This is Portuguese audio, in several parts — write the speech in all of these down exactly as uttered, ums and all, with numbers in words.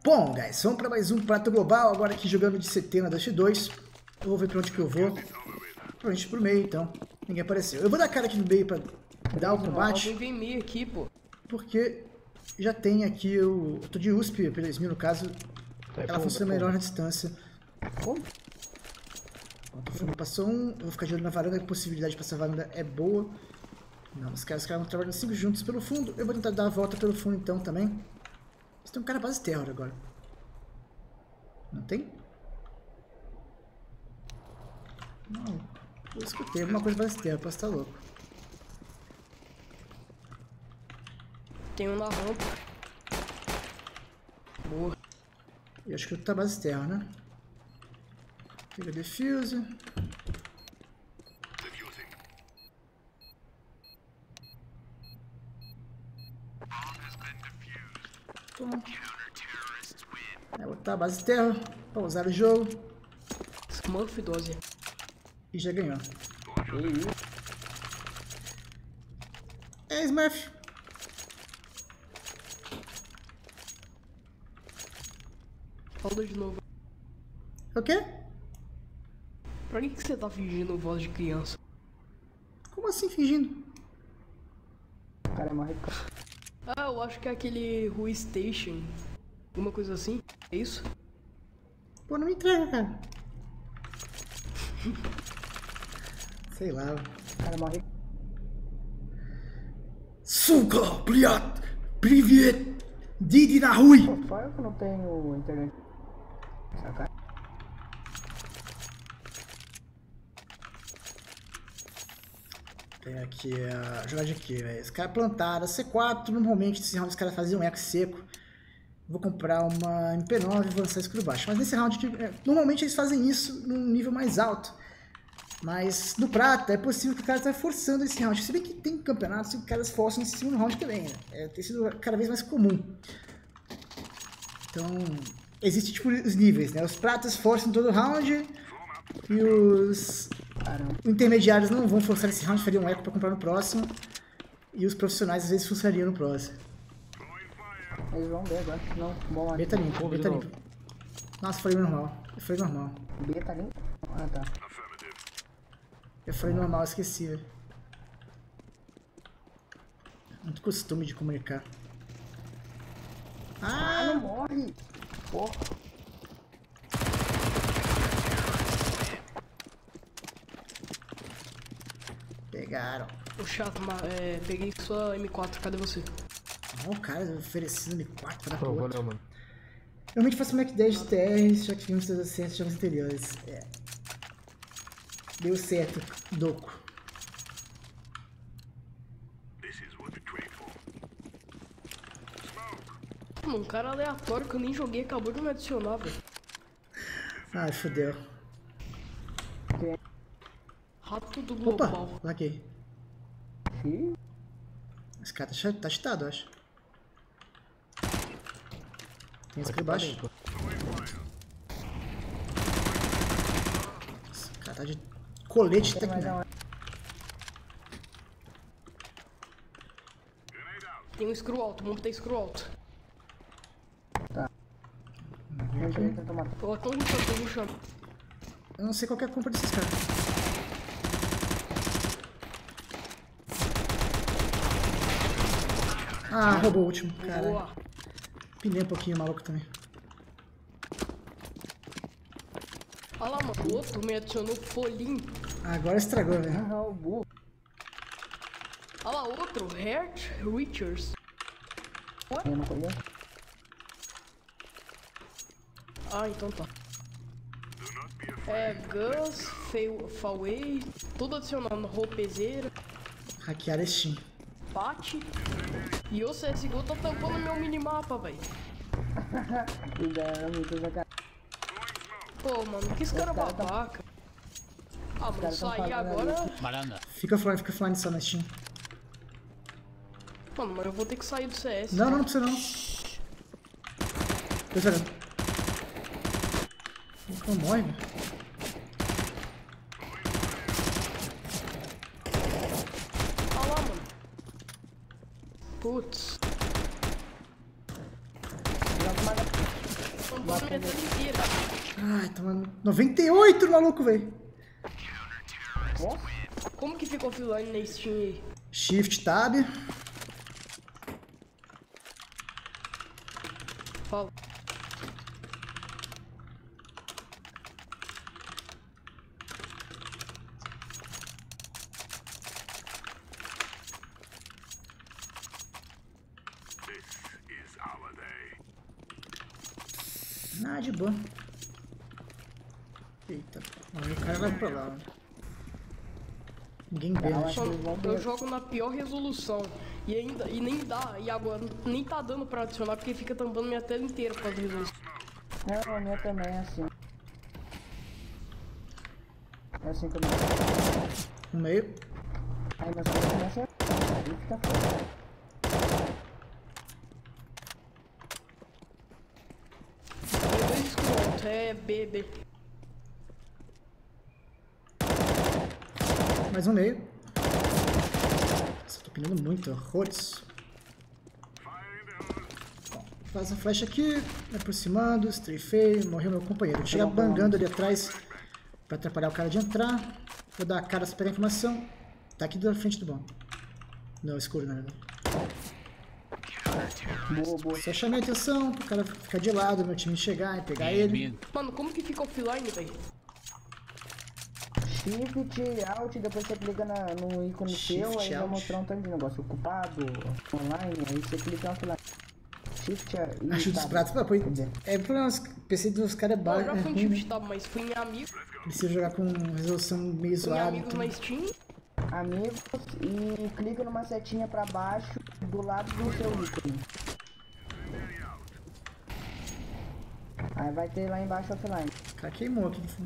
Bom, guys, vamos para mais um Prato Global, agora aqui jogando de C T na Dust dois. Eu vou ver para onde que eu vou. Provavelmente pro meio, então. Ninguém apareceu. Eu vou dar cara aqui no meio para dar o combate. Alguém vem meio aqui, pô. Porque já tem aqui o... Eu tô de U S P, pelo Smil no caso. Ela funciona melhor na distância. Como? Ó, passou um, eu vou ficar de olho na varanda, a possibilidade de passar a varanda é boa. Não, os caras ficaram trabalhando cinco juntos pelo fundo. Eu vou tentar dar a volta pelo fundo então também. Mas tem um cara base terror agora. Não tem? Não. Eu escutei alguma coisa base terror, posso estar louco. Tem um na rampa. Boa. Eu acho que tá base terror, né? Pega defuse. É, botar a base terra, pausar o jogo. Smurf doze. E já ganhou. É, Smurf. Fala de novo. O quê? Pra que, que você tá fingindo voz de criança? Como assim fingindo? O cara é morre. Ah, eu acho que é aquele Rui Station. Alguma coisa assim? É isso? Pô, não me entrega, cara. Sei lá. O cara morre. Suka, Priat, Privet, Didi na Rui. Pô, só eu que não tenho internet. Saca? Tem aqui a jogada de quê, velho? Os caras plantaram C quatro, normalmente nesse round os caras faziam um eco seco. Vou comprar uma M P nove e vou lançar escuro baixo. Mas nesse round, normalmente eles fazem isso num nível mais alto. Mas no prata é possível que o cara esteja forçando esse round. Se bem que tem campeonatos que os caras forçam esse segundo round também, né? É, tem sido cada vez mais comum. Então, existe tipo os níveis, né? Os pratas forçam todo round e os Caramba. intermediários não vão forçar esse round, fariam um eco para comprar no próximo. E os profissionais às vezes forçariam no próximo. Eles vão B agora. Não, bom. B tá limpo, B tá limpo. Nossa, foi normal. Foi normal. B tá limpo? Ah, tá. Eu falei normal, esqueci, velho. Muito costume de comunicar. Ah, não morre! Porra. Pegaram. Ô chato, mas é, peguei sua M quatro, cadê você? Ó, o cara oferecendo M quatro pra dar pro Pô, outro. valeu, mano. Eu realmente faço Mac dez de T R, já que vimos seus acertos de jogos anteriores. É. Deu certo, Doco. Mano, um cara aleatório que eu nem joguei acabou de me adicionar, velho. Ai, fodeu. Rato do Opa, global. laguei. Ih, Esse cara tá ch- tá cheatado, eu acho. Tem esse aqui embaixo. Esse cara tá de colete tem mais técnico. uma. Tem um screw alto, o mundo tem screw alto. Eu já tento matar. Ó, tão ruxando, tão ruxando. Eu não sei qual que é a compra desses caras. Ah, roubou o último, cara. Boa. Pinei um pouquinho o maluco também. Olha lá, mano, o outro me adicionou folhinho. Ah, agora estragou, velho. Ah, o burro. Olha lá, outro, Heart Richards. Eu não conheço. Ah, então tá. É, Gus, Faway, tudo adicionando, roupezeira, Hackear Steam. Pat. E o C S G O tá tampando meu minimapa, velho. Cuidado, muito da cara. Pô, mano, que esse cara cara tá- babaca. Ah, mano, caras tão sair falando agora... Varanda. Fica offline, fica offline só na Steam. Mano, mas eu vou ter que sair do C S. Não, não, não precisa não. Tô esperando. Não morre, velho. Olha lá, mano. Putz. Joga uma tampando minha tela inteira. Ai, tá noventa e oito no maluco, velho. Como que ficou offline na Steam aí? Shift Tab. Fala. Ah, de boa. Eita, aí o cara vai pra lá. Ninguém vê, né? Eu jogo na pior resolução e ainda e nem dá, e agora nem tá dando pra adicionar porque fica tampando minha tela inteira por causa da resolução. É, a minha também é assim. É assim também. No meio. Aí mas quando começa a fica foda. Tem dois escuros, é B, B. Mais um meio. Nossa, tô pinando muito, horrores. Bom, faz a flecha aqui, me aproximando, strafei, morreu meu companheiro. Chega bangando ali atrás pra atrapalhar o cara de entrar. Vou dar a cara pra pegar a informação. Tá aqui da frente do bom. Não, escuro, na verdade. Boa, boa. Só chamei a atenção pro cara ficar de lado, meu time chegar e pegar ele. Mano, como que fica offline, velho? Shift, Alt, depois você clica na, no ícone Shift, seu, aí vai Alt. mostrar um tanto de negócio ocupado, online, aí você clica offline. Shift e Ajuda os tab. pratos. Pô, Quer dizer, é problema, o P C dos caras é Eu baixo. já É fui em ruim, Shift né? Tab, mas fui em amigos, Precisa jogar com resolução meio fui em zoada. amigos Então... na Steam. amigos e clica numa setinha pra baixo do lado do seu ícone. Aí vai ter lá embaixo offline. O cara queimou aqui no fundo.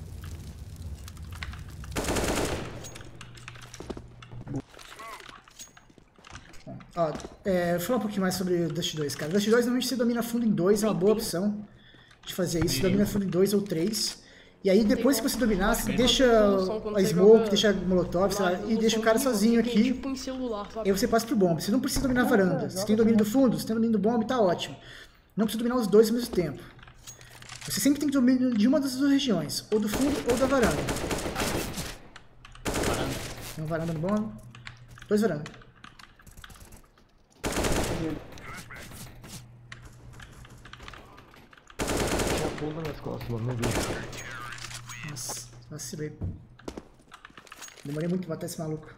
Bom, ó, é, vou falar um pouquinho mais sobre o Dust dois, cara. Dust dois normalmente você domina fundo em dois, é uma boa opção de fazer isso. Você domina fundo em dois ou três. E aí depois que você dominar, você deixa a smoke, deixa a molotov, sei lá, e deixa o cara sozinho aqui. Tipo em celular, E sabe? aí você passa pro bomb. Você não precisa dominar a varanda. Você tem domínio do fundo, você tem domínio do bomb, tá ótimo. Não precisa dominar os dois ao mesmo tempo. Você sempre tem domínio de uma das duas regiões, ou do fundo ou da varanda. Tem uma varanda no bomb. Dois varandas. Já pula nas costas, mano, não vi. Nossa, vacilei. Demorei muito pra matar esse maluco.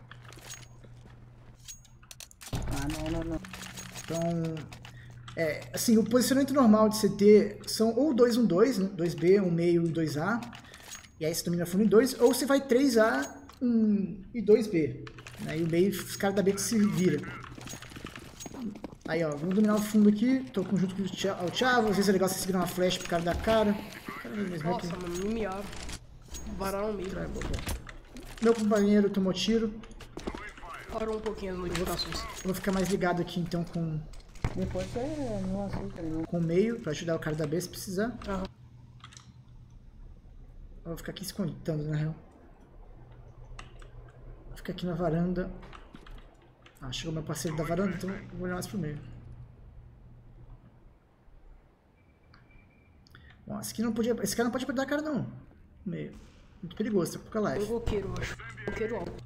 Ah, não, não, não. Então, é, assim, o posicionamento normal de C T são ou dois um dois, né? dois B, um meio e dois A. E aí você domina fundo em dois, ou você vai três A um, e dois B. Aí o meio, os caras da B que se vira. Aí, ó, vamos dominar o fundo aqui. Tô junto com o Thiago. Às vezes é legal você seguir uma flash pro cara da cara. Nossa, mano, me miaram. Vararam meio. Meu companheiro tomou tiro. Parou um pouquinho as notificações. Eu vou ficar mais ligado aqui então com, Depois você não aceita nenhum. com o meio, pra ajudar o cara da B se precisar. Aham. Eu vou ficar aqui escondendo, na real. Vou ficar aqui na varanda. Ah, chegou meu parceiro da varanda, então eu vou olhar mais pro meio. Bom, esse aqui não podia. Esse cara não pode perder a cara não. Meio. Muito perigoso, tá com pouca Um life. roqueiro, eu acho. Roqueiro alto.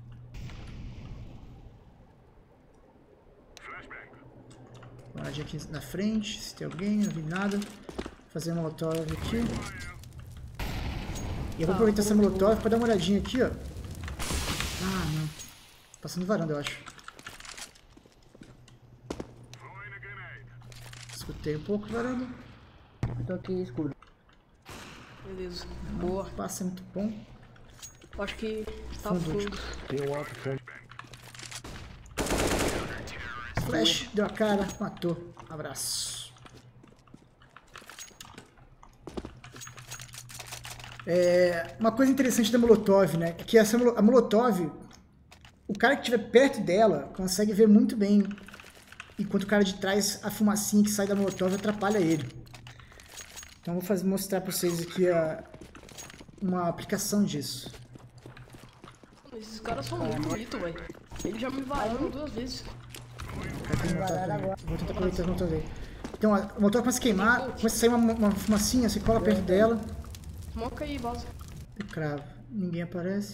Uma olhadinha aqui na frente, se tem alguém, não vi nada. Vou fazer uma molotov aqui. E eu vou aproveitar essa molotov pra dar uma olhadinha aqui, ó. Ah, não. Passando varanda, eu acho. Escutei um pouco, varanda. Eu tô aqui escuro. Beleza. Boa. Passa muito bom. Acho que tá Fundo. fundo. Tem um alto fundo. Flash, deu a cara, matou. Abraço. É, uma coisa interessante da Molotov, né? É que essa, a Molotov, o cara que estiver perto dela consegue ver muito bem. Enquanto o cara de trás, a fumacinha que sai da Molotov atrapalha ele. Então eu vou fazer, mostrar pra vocês aqui a, uma aplicação disso. Esses caras são muito bonitos, velho. Eles já me vararam duas vezes. Vou tentar aproveitar as notas dele. Então, a o motor começa a queimar, começa a sair uma, uma fumacinha, você cola perto dela. Smoke aí, base. Eu cravo. Ninguém aparece.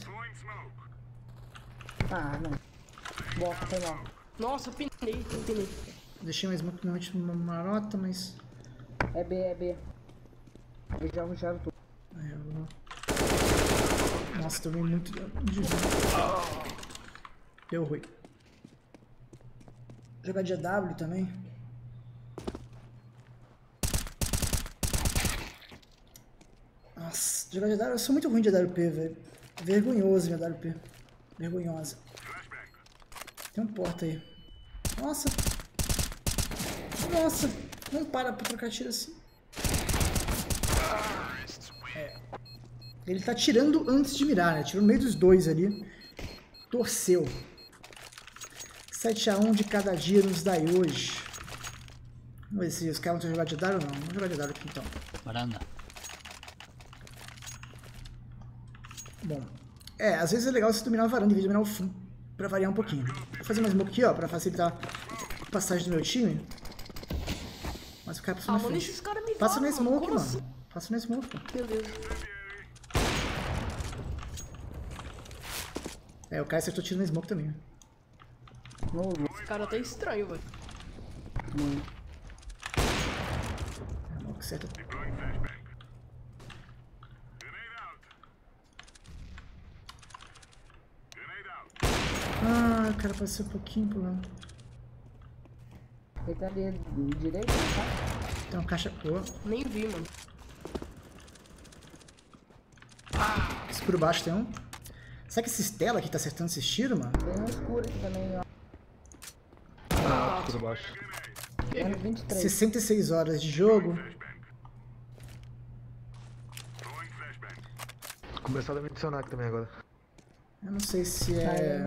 Ah, não. Bosta, foi mal. Nossa, eu pinei, eu pinei. Deixei uma smoke normalmente numa marota, mas... É B, é B. Eu já ruxaram tudo. É, eu vou... Nossa, tomei muito de vida. Deu ruim. Jogar de A W também. Nossa, jogar de A W... Eu sou muito ruim de A W P, velho. Vergonhoso minha A W P. Vergonhosa. Tem um porta aí. Nossa. Nossa. Não para pra trocar tiro assim. É. Ele tá tirando antes de mirar, né? Tirou no meio dos dois ali. Torceu. sete a um de cada dia nos dai hoje. Vamos ver se os caras vão jogar de dado ou não. Vamos jogar de dado aqui então. Varanda. Bom. É, às vezes é legal você dominar a varanda em vez de dominar o fundo. Pra variar um pouquinho. Vou fazer uma smoke aqui, ó, pra facilitar a passagem do meu time. Mas o cara passa Ah, na mano, frente. esses caras me Passa na varam, mano. smoke, Como mano. assim? Passa na smoke, pô. Beleza. É, o cara acertou tiro na smoke também. No Esse cara tá estranho, velho. muito. É, smoke acerta. Ah, o cara passou um pouquinho por lá. Ele tá ali direito, tá? Tem uma caixa... Boa. Nem vi, mano. Escuro baixo tem um. Será que esse Stella aqui tá acertando esses tiros, mano? Tem um escuro aqui também, ó. Ah, tudo baixo. Menos vinte e três. sessenta e seis horas de jogo. Começaram a me adicionar aqui também agora. Eu não sei se é...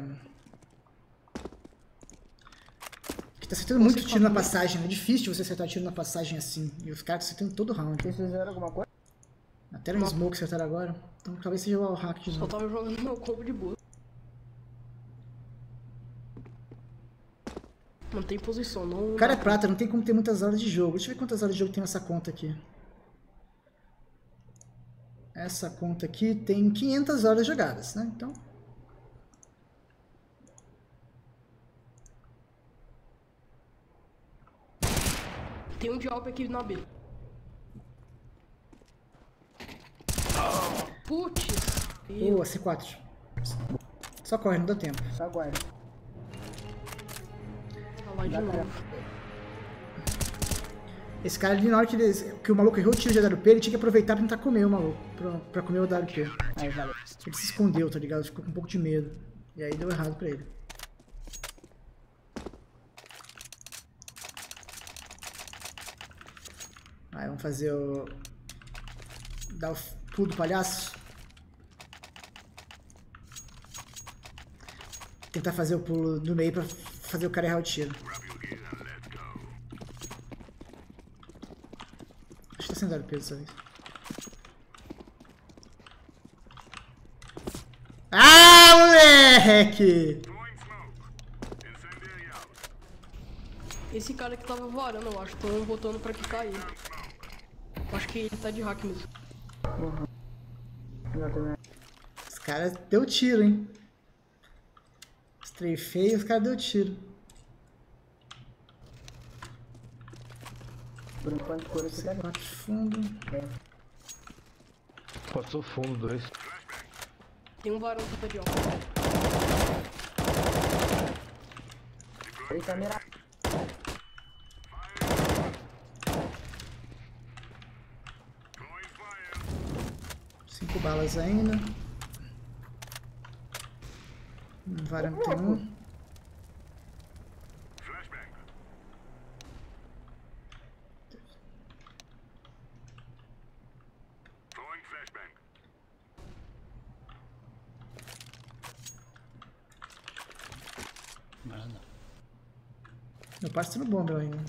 Aqui tá acertando muito tiro na passagem. É difícil você acertar tiro na passagem assim. E os caras acertando todo round. Vocês fizeram alguma coisa? Até no smoke acertaram agora. Então talvez seja o hack de Só novo. tava jogando meu combo de boa. Mantém posição, não... O cara é prata, não tem como ter muitas horas de jogo. Deixa eu ver quantas horas de jogo tem nessa conta aqui. Essa conta aqui tem quinhentas horas jogadas, né? Então... Tem um Dialp aqui na B. Putz. Boa, C quatro. Só corre, não dá tempo. Só aguarda. Tá lá de Dá novo. Esse cara ali, na hora que, ele, que o maluco errou o tiro de A W P, ele tinha que aproveitar pra tentar comer o maluco. Pra, pra comer o A W P. Aí, valeu. Ele se escondeu, tá ligado? Ficou com um pouco de medo. E aí deu errado pra ele. Aí vamos fazer o... Dar o pulo do palhaço. Tentar fazer o pulo do meio pra fazer o cara errar o tiro. Acho que tá sendo dado peso dessa vez. Ah, moleque! Esse cara que tava varando, eu acho. Tô botando pra quicar ele. Acho que ele tá de hack mesmo. Já também. Os caras deu tiro, hein? Strafei e os caras deu tiro. Por enquanto, escuro aqui tá ali. quatro fundo. Passou fundo, dois. Tem um varão que tá de ó. Ele tá mirado. Cinco balas ainda. Um varão tem um. Varanda. Meu parceiro no bomba ainda.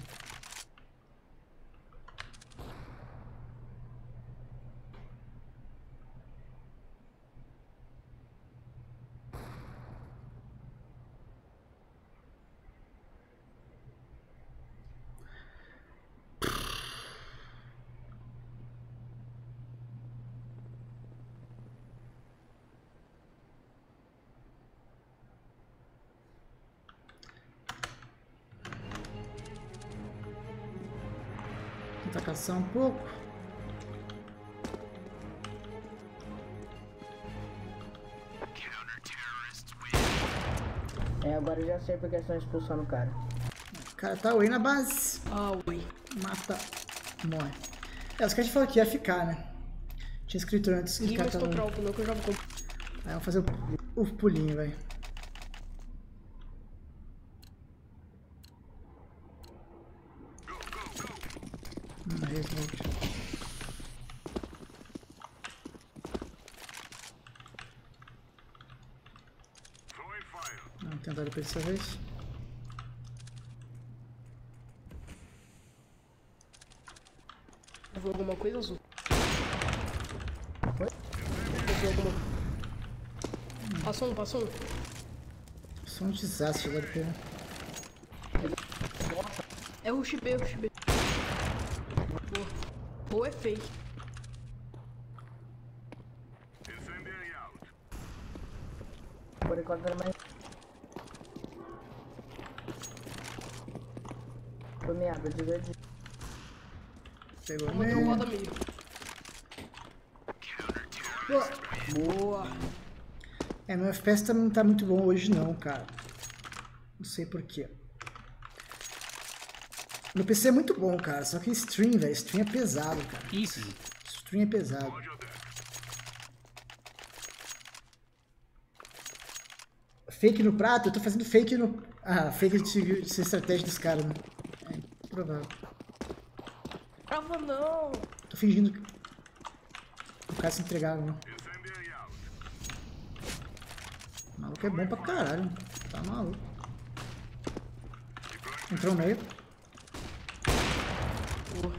Tentar caçar um pouco. É, agora eu já sei porque estão expulsando o cara. O cara tá away na base. Ah, ui. Mata. Morre. É, os caras falaram que ia ficar, né? Tinha escrito antes que Ih, o cara mas tava... comprar o pneu que eu já vou comprar. Aí vamos fazer o, o pulinho, velho. Hum, aí, smoke. Vamos tentar depois dessa vez. Eu vou alguma coisa azul. Oi? Eu vou alguma... Passou um, passou um. Só um desastre agora, porque... É o X B, o X B. Boa. Ou é fake. Por enquanto era mais. Foi minha água de verde. Pegou Uma meio. trombada meio. Boa. É, meu F P S não tá muito bom hoje não, cara. Não sei porquê. Meu P C é muito bom, cara. Só que stream, velho. Stream é pesado, cara. Isso. Stream é pesado. Fake no prato? Eu tô fazendo fake no... Ah, fake de, de ser estratégia dos caras, né? É provável. Trava não. Tô fingindo que... O cara se entregava, né? O maluco é bom pra caralho. Tá maluco. Entrou no meio. Boa.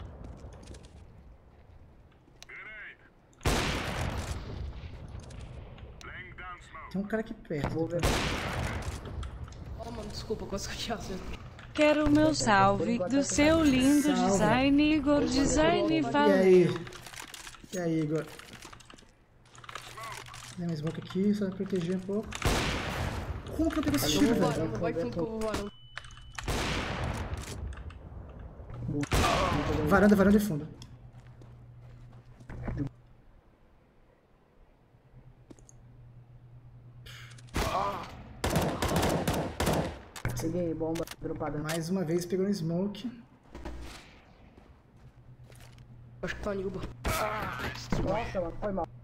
Tem um cara aqui perto. Vou ver. Ó, mano, desculpa, quase que eu tinha acertado. Quero o meu salve do seu lindo Salve. design, Igor Design. E Valeu. aí? E aí, Igor? Tem uma smoke aqui, só pra proteger um pouco. Como que eu pego esse Eu tiro, vou velho? varando, vai fundo que eu vou varando. Varanda, varanda e fundo. Peguei bomba dropada. Mais uma vez pegou um smoke. Acho que tá Nilba. Nossa, mano, foi mal.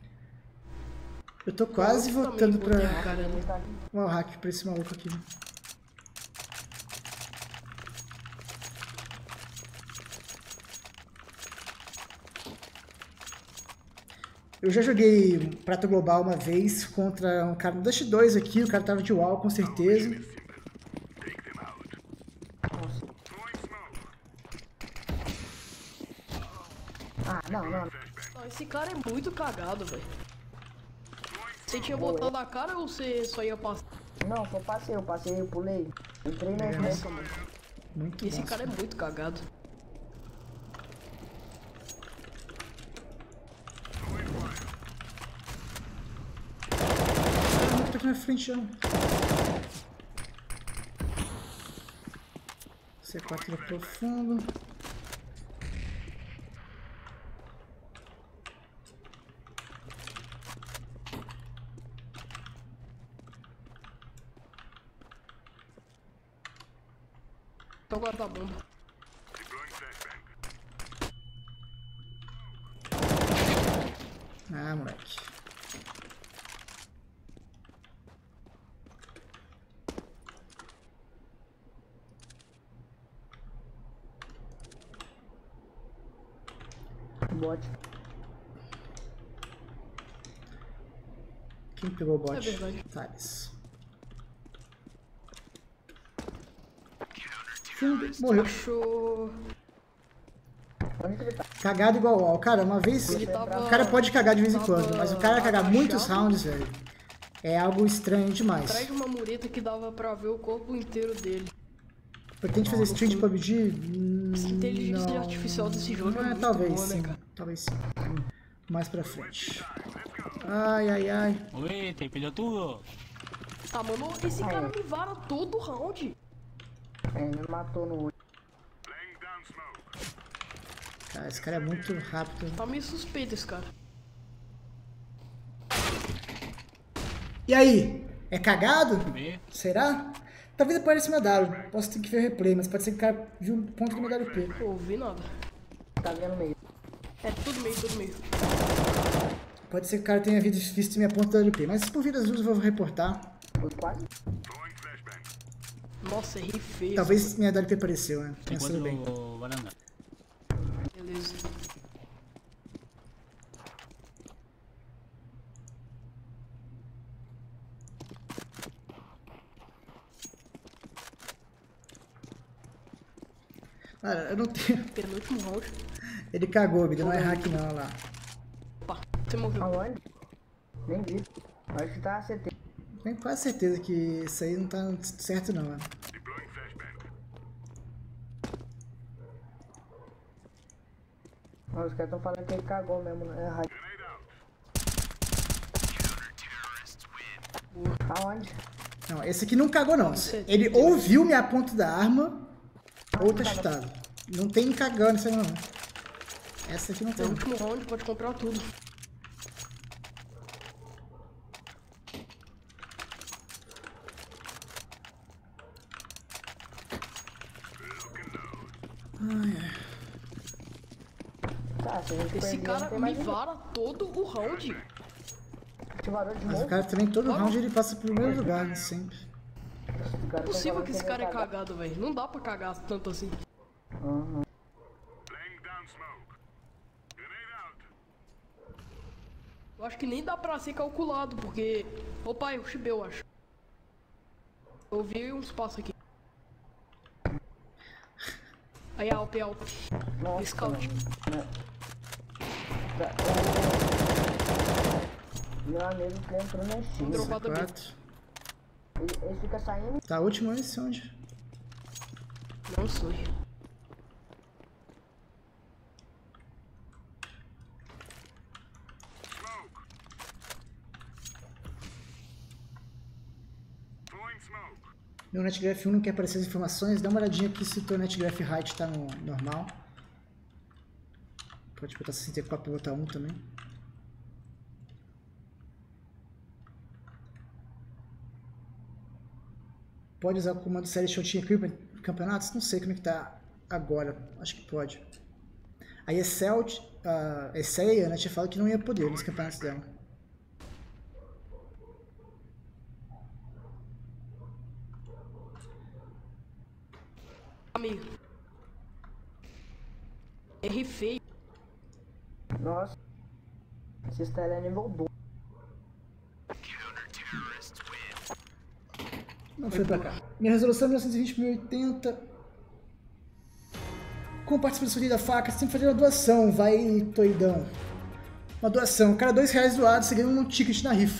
Eu tô quase Eu voltando também botei pra... a cara ali. Tá Uau, hack pra esse maluco aqui. Eu já joguei Prata Global uma vez contra um cara no Dust dois aqui, o cara tava de wall com certeza. Ah, não, não. Não, esse cara é muito cagado, velho. Você tinha botado a cara ou você só ia passar? Não, só passei, eu passei, eu pulei. Entrei na É. frente. Muito Esse massa. cara é muito cagado. Muito aqui na frente, ó. C quatro é profundo. Então guarda a bomba. Ah, moleque. Bot. Quem pegou o bot? É verdade. Thales. Fundo, morreu. Achou. Onde que ele tá? Cagado igual ao. Cara, uma vez. Ele tava... O cara pode cagar de vez em tava quando, mas o cara cagar agachado. muitos rounds, velho, é algo estranho demais. Atrás de uma mureta que dava pra ver o corpo inteiro dele. Pretende fazer stream de P U B G? Hum, Essa inteligência não. artificial desse jogo é Ah, muito talvez boa, né, sim. cara? Talvez sim. Mais pra frente. Ai, ai, ai. Oi, tem perdeu tudo? Ah, mano, esse cara me vara todo round. É, me matou no olho. Cara, esse cara é muito rápido. Tá meio suspeito esse cara. E aí? É cagado? Será? Talvez apareça uma W. Posso ter que ver o replay, mas pode ser que o cara viu um ponto do meu W P. Pô, vi nada. Tá vendo meio. É tudo meio, tudo meio. Pode ser que o cara tenha visto minha ponta do W P. Mas se por vida azul eu vou reportar. Foi quase. Nossa, errei feio. Talvez minha W P apareceu, né? Tem Pensando bem. quanto varanda? Beleza. Cara, eu não tenho... Penúltimo round. Ele cagou, me deu, não é hack não, olha lá. Opa, você morreu. Aonde? Nem vi. Acho que tá A C T. Tenho quase certeza que isso aí não tá certo não, mano. Os caras tão falando que ele cagou mesmo, né? É rádio. Aonde? Não, esse aqui não cagou não. Ele ou viu minha ponta da arma, ou tá chutado. Não tem cagando isso aí não. Essa aqui não tem. Penúltimo round, pode comprar tudo. Tá, se a gente Esse perder, cara não tem me mais ninguém. vara todo o round. Te varou de Mas novo? o cara também, todo round ele passa pro primeiro lugar, né? Sempre. Os caras Não é tão possível falando que esse ele cara é cagar. cagado, velho. Não dá pra cagar tanto assim. Aham. Eu acho que nem dá pra ser calculado, porque... Opa, eu chibei, eu acho. Eu vi uns passos aqui. Aí, Alp, Alp. Nossa, Scout. mano. Tá, é... Meu amigo que entrou na China. Dropado também. quatro. Ele, ele fica saindo. Tá, último esse onde? Não sei. Meu NetGraph um não quer aparecer as informações. Dá uma olhadinha aqui se o teu NetGraph height tá no normal. Pode botar sessenta e quatro para botar um também. Pode usar o comando série Shot Equipment em campeonatos? Não sei como é que tá agora. Acho que pode. A Excel, a Excel e a Ana tinha falado que não ia poder nos campeonatos dela. Amigo. Errei feio. Nossa. Esse style é nível dois. Não foi pra cá. Minha resolução é mil novecentos e vinte por mil e oitenta. Com participação da faca, você tem que fazer uma doação. Vai, Toidão. Uma doação. Cada dois reais doado, você ganha um ticket na rifa.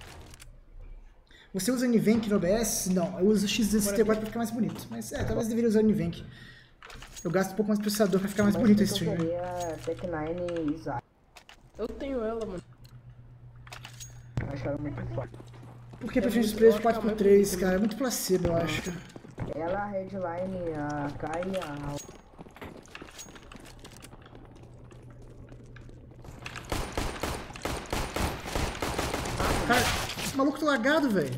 Você usa Nivenk no O B S? Não, eu uso X sessenta e quatro pra ficar mais bonito. Mas é, talvez deveria usar o Nivenk. Eu gasto um pouco mais de processador pra ficar mais bonito esse stream. Eu queria Tech nine Isaac. Eu tenho ela, mano. Acharam muito forte. Por que preferência de muito- eu preço acho que é quatro por muito três, bonito, cara? É muito placebo, eu acho. Ela, a Headline, a Kai e a... Cara, esse maluco tá lagado, velho.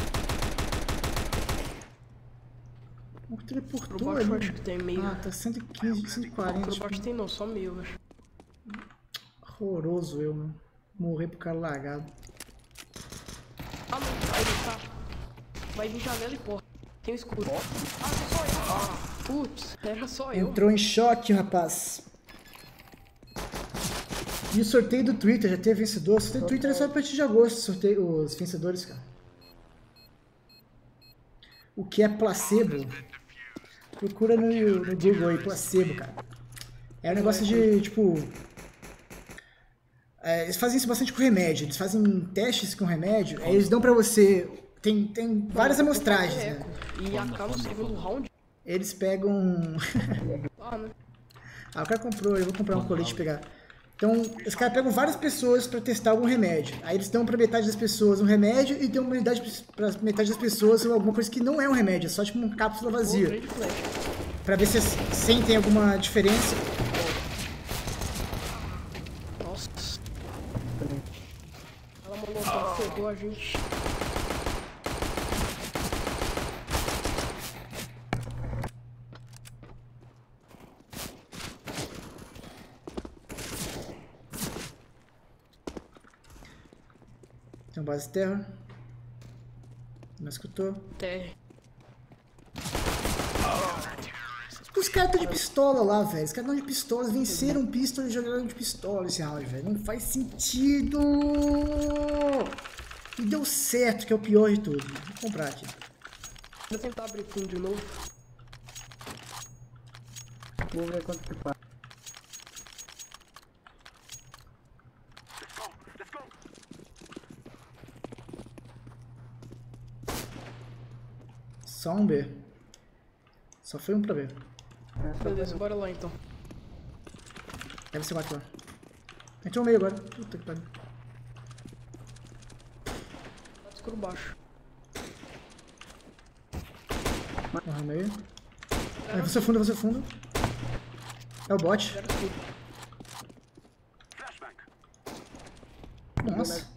O maluco Pro teleportou baixo eu ali. acho que tem meio. Ah, tá cento e quinze, cento e quarenta. Pro baixo tem não, só meio, eu acho. Horroroso eu, mano. Morrer pro cara lagado. Ah, não. Aí ele tá. Vai vir janela e porta. Tem um escuro. Ah, sou só eu. Ah, putz, era só eu. Entrou em choque, rapaz. E o sorteio do Twitter, já teve vencedor? O sorteio do Twitter é só a partir de agosto, sorteio, os vencedores, cara. O que é placebo? Procura no, no Google aí, placebo, cara. É um negócio de, tipo... É, eles fazem isso bastante com remédio, eles fazem testes com remédio, aí eles dão pra você... Tem, tem várias amostragens, né? E acaba no segundo round. Eles pegam... Ah, né? Ah, o cara comprou, eu vou comprar um colete e pegar. Então, os caras pegam várias pessoas pra testar algum remédio. Aí eles dão pra metade das pessoas um remédio e dão pra metade, pra metade das pessoas alguma coisa que não é um remédio, é só tipo uma cápsula Pô, vazia. trade flash. Pra ver se sentem alguma diferença. Pegou a gente. Tem uma base de terra. Não escutou? Terra. Os caras estão de pistola lá, velho. Os caras estão de pistola. Venceram pistola e jogaram de pistola esse round, velho. Não faz sentido. E deu certo, que é o pior de tudo. Vou comprar aqui. Vou tentar abrir fundo de novo. Vou ver quanto que faz. Só um B. Só foi um pra B. Beleza, bora lá então. Deve ser quatro lá. Entrou no meio agora. Puta que pariu. Tá escuro baixo. Morreu no meio. É, você fundo, você fundo. É o bot. Era escuro. Nossa.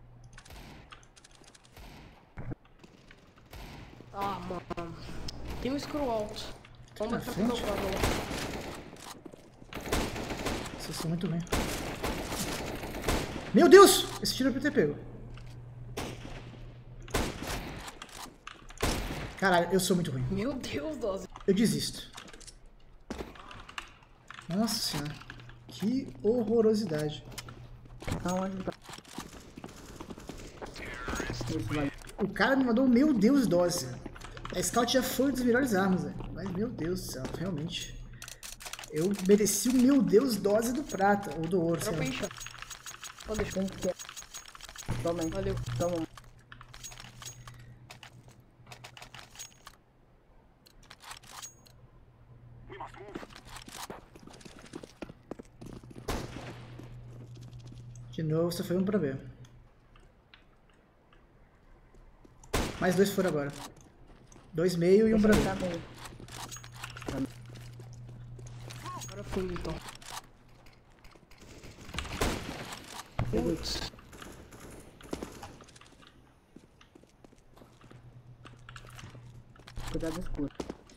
Ah, mano. Tem um escuro alto. Vamos Na bater frente? pro lado lá. Vocês são muito bem. Meu Deus! Esse tiro é pra ter pego. Caralho, eu sou muito ruim. Meu Deus, Dose. Eu desisto. Nossa senhora. Que horrorosidade. Aonde tá? Esse vai. O cara me mandou, meu Deus, dose. A Scout já foi uma das melhores armas, velho. Mas, meu Deus do céu, realmente. Eu mereci o meu Deus dose do prata, ou do ouro, sei Dropa lá. aí, chá. Pode deixar. Quem que quer? Toma aí. Valeu. Toma. De novo, só foi um pra ver. Mais dois foram agora. Dois meio e um pra ver. Tá bem. Bora fundo então. Putz. Cuidado escuro.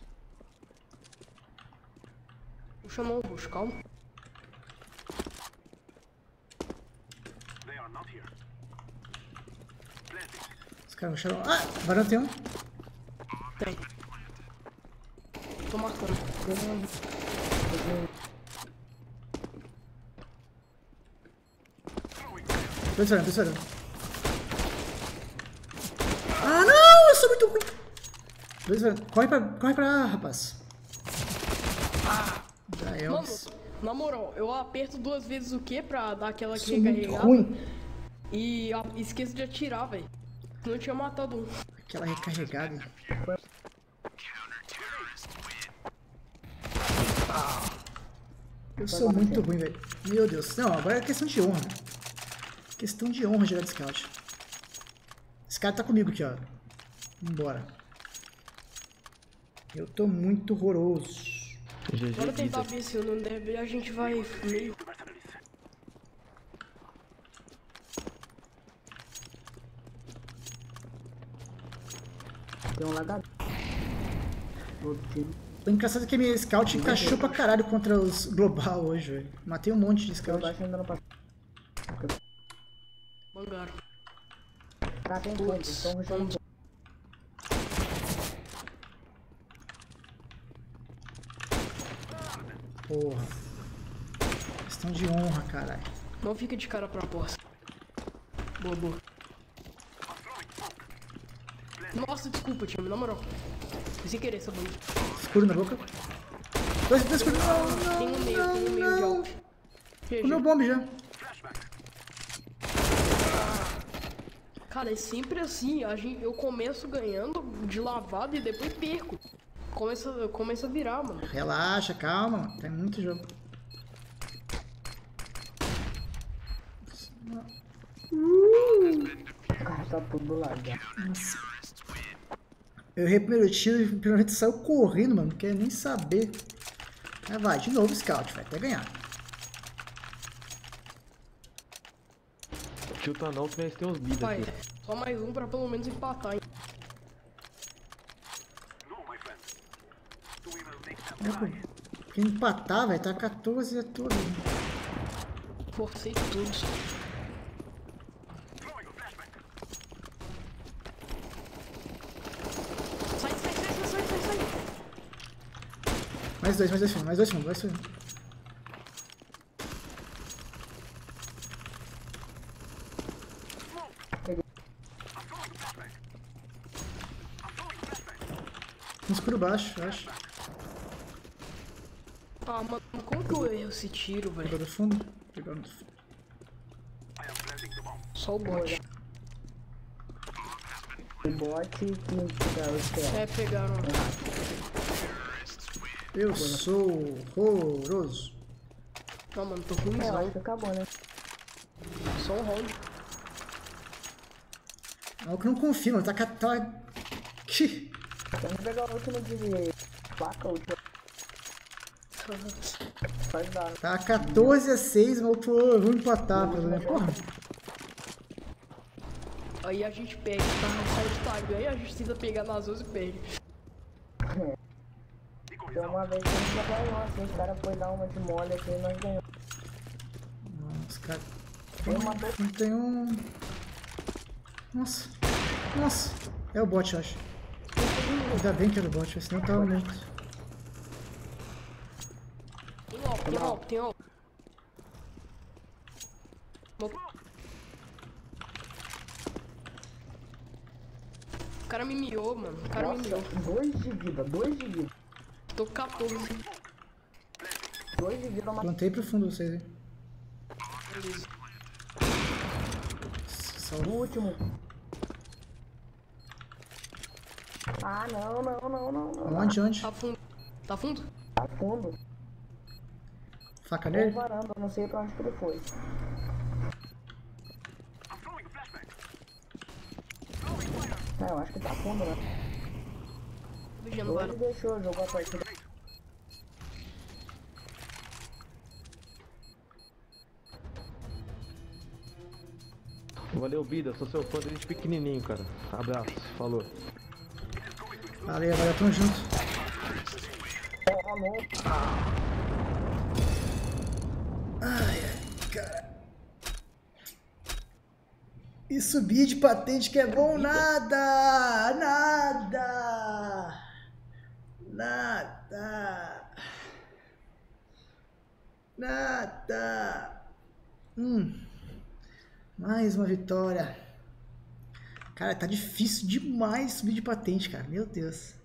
Vou chamar o bucho, calma. Os caras acharam. Ah, varanda tem um. Tem. Tô marcando. Dois varanda, dois varanda. Ah, não! Eu sou muito ruim. Dois varanda. Corre pra, corre pra lá, rapaz. Já é Mano, os... na moral, eu aperto duas vezes o Q pra dar aquela Sou muito recarregada. ruim. E a- esqueço de atirar, velho. Não tinha matado um. Aquela recarregada. Eu sou muito ruim, velho. Meu Deus. Não, agora é questão de honra. Questão de honra jogar de scout. Esse cara tá comigo aqui, ó. Vambora. Eu tô muito horroroso. G G Bora tentar vida. ver se eu não deve. A gente vai meio. Tem um lagador. Outro time. O engraçado é que a minha scout encaixou pra caralho contra os global hoje, velho. Matei um monte de Eu scout. baixo ainda não passou. Bangaram. Tá, tem ponto. Então rushando. Porra. Questão de honra, caralho. Não fica de cara pra porta. Boa, boa. Nossa, desculpa, time, na moral. Foi sem querer essa banda. Escuro na boca. Dois, dois escuros. Não, Tem um não, meio, não, tem um meio de não. alto. Comeu bomba já. Cara, é sempre assim. A gente, eu começo ganhando de lavada e depois perco. Começa, começa a virar, mano. Relaxa, calma, mano. Tem muito jogo. O cara tá tudo do lado já. Eu errei o primeiro tiro e o primeiro saiu correndo, mano. Não quer nem saber. Aí vai, de novo, scout. Vai até ganhar. Tilta não, que tem uns bida Pai, aqui. só mais um pra pelo menos empatar, hein? Porque empatar, velho, tá quatorze a tudo. Forcei tudo. Sai, sai, sai, sai, sai, sai, sai. Mais dois, mais dois fundos, mais dois fundos, mais dois fundos. Um escuro baixo, eu acho. Ah, mano, como que eu erro esse tiro, velho? Pegou do fundo. Pegou no fundo. Só o bot. O bot que fica o externo. É, pegaram. Eu sou horroroso. Não, mano, tô É, eu ruimzão. acho que acabou, né? Só um round. É o que não confia, mano. Tá catado. Vamos pegar o último de placa, o último. Pode dar. Tá quatorze a seis, mas eu tô. Vou empatar, pelo menos. Porra. Aí a gente perde, tá no side time. Aí a gente tenta pegar nas duas e perde. Então uma vez que a gente já ganhou, assim, os caras foram dar uma de mole aqui e nós ganhamos. Nossa, cara. Tem uma boa. Não tem um. Nossa. Nossa. É o bot, eu acho. Ainda bem que era o bot, senão eu tava muito. Tem op, tem op, tem op. O cara me miou, mano. O cara me miou. Nossa, dois de vida, dois de vida. Tô com quatorze. Dois de vida, uma. Plantei pro fundo vocês aí. Beleza. O Salvo. último. Ah, não, não, não, não, não. Onde, onde? Tá fundo. Tá fundo? Tá fundo. Faca Ou nele? varanda, eu não sei pra onde que ele foi. É, eu acho que tá fundo, né? Vigiando Ou o ele varanda. deixou, jogou a partida. Valeu, Bida. Sou seu fã desde pequenininho, cara. Abraço. Falou. Valeu, valeu, tamo junto. Oh, não. Ai, ai, cara. E subir de patente que é bom nada! Nada! Nada! Nada! Hum. Mais uma vitória. Cara, tá difícil demais subir de patente, cara. Meu Deus.